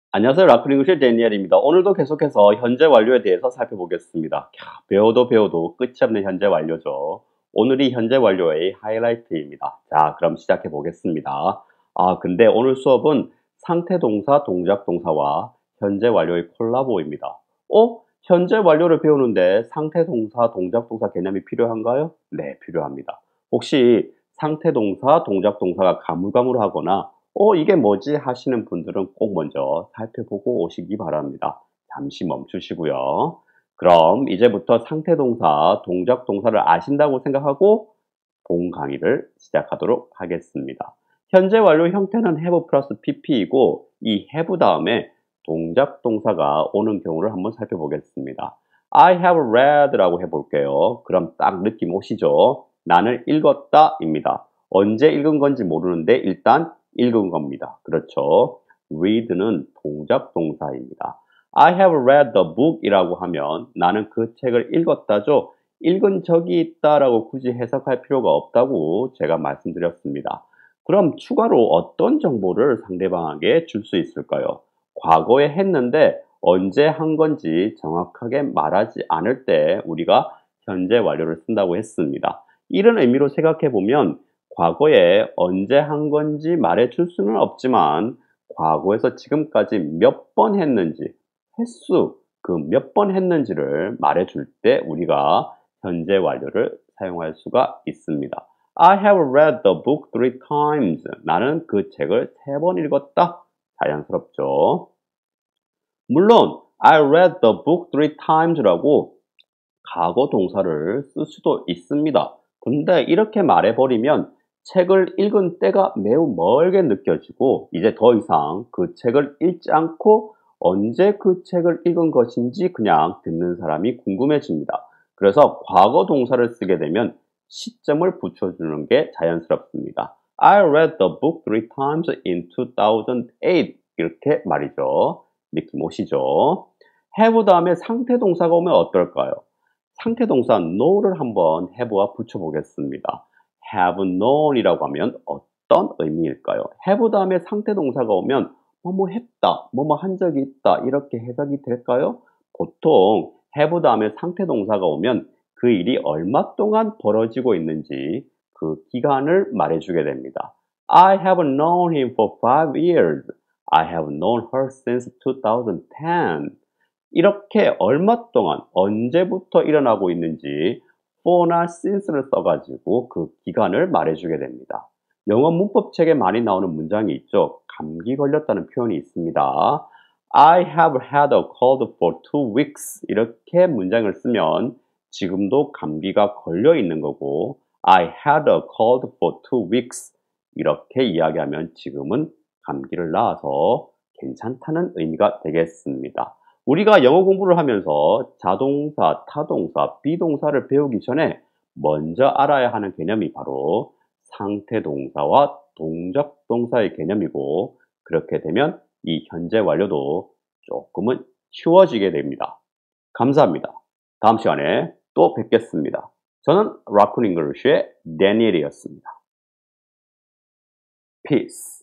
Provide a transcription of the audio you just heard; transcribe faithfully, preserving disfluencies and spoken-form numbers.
안녕하세요. 라크링글의 데니엘입니다. 오늘도 계속해서 현재 완료에 대해서 살펴보겠습니다. 야, 배워도 배워도 끝이 없는 현재 완료죠. 오늘이 현재 완료의 하이라이트입니다. 자, 그럼 시작해 보겠습니다. 아, 근데 오늘 수업은 상태동사, 동작동사와 현재 완료의 콜라보입니다. 어? 현재 완료를 배우는데 상태동사, 동작동사 개념이 필요한가요? 네, 필요합니다. 혹시 상태동사, 동작동사가 가물가물하거나 어, 이게 뭐지? 하시는 분들은 꼭 먼저 살펴보고 오시기 바랍니다. 잠시 멈추시고요. 그럼 이제부터 상태동사, 동작동사를 아신다고 생각하고 본 강의를 시작하도록 하겠습니다. 현재 완료 형태는 have 플러스 pp이고 이 have 다음에 동작동사가 오는 경우를 한번 살펴보겠습니다. I have read 라고 해볼게요. 그럼 딱 느낌 오시죠? 나는 읽었다 입니다. 언제 읽은 건지 모르는데 일단 읽은 겁니다. 그렇죠? read는 동작동사입니다. I have read the book 이라고 하면 나는 그 책을 읽었다죠. 읽은 적이 있다라고 굳이 해석할 필요가 없다고 제가 말씀드렸습니다. 그럼 추가로 어떤 정보를 상대방에게 줄 수 있을까요? 과거에 했는데 언제 한 건지 정확하게 말하지 않을 때 우리가 현재 완료를 쓴다고 했습니다. 이런 의미로 생각해 보면 과거에 언제 한 건지 말해줄 수는 없지만 과거에서 지금까지 몇 번 했는지 횟수 그 몇 번 했는지를 말해줄 때 우리가 현재 완료를 사용할 수가 있습니다. I have read the book three times. 나는 그 책을 세 번 읽었다. 자연스럽죠. 물론 I read the book three times라고 과거 동사를 쓸 수도 있습니다. 근데 이렇게 말해버리면 책을 읽은 때가 매우 멀게 느껴지고 이제 더 이상 그 책을 읽지 않고 언제 그 책을 읽은 것인지 그냥 듣는 사람이 궁금해집니다. 그래서 과거 동사를 쓰게 되면 시점을 붙여주는 게 자연스럽습니다. I read the book three times in two thousand eight 이렇게 말이죠. 느낌 오시죠? have 다음에 상태 동사가 오면 어떨까요? 상태 동사 know를 한번 have와 붙여보겠습니다. have known 이라고 하면 어떤 의미일까요? have 다음에 상태 동사가 오면 뭐뭐 했다, 뭐뭐 한 적이 있다 이렇게 해석이 될까요? 보통 have 다음에 상태 동사가 오면 그 일이 얼마 동안 벌어지고 있는지 그 기간을 말해주게 됩니다. I have known him for five years. I have known her since two thousand ten. 이렇게 얼마 동안 언제부터 일어나고 있는지 for나 since를 써가지고 그 기간을 말해주게 됩니다. 영어 문법책에 많이 나오는 문장이 있죠. 감기 걸렸다는 표현이 있습니다. I have had a cold for two weeks 이렇게 문장을 쓰면 지금도 감기가 걸려 있는 거고 I had a cold for two weeks 이렇게 이야기하면 지금은 감기를 나아서 괜찮다는 의미가 되겠습니다. 우리가 영어 공부를 하면서 자동사, 타동사, 비동사를 배우기 전에 먼저 알아야 하는 개념이 바로 상태동사와 동작동사의 개념이고 그렇게 되면 이 현재 완료도 조금은 쉬워지게 됩니다. 감사합니다. 다음 시간에 또 뵙겠습니다. 저는 라쿤 잉글리쉬의 데니엘이었습니다. Peace.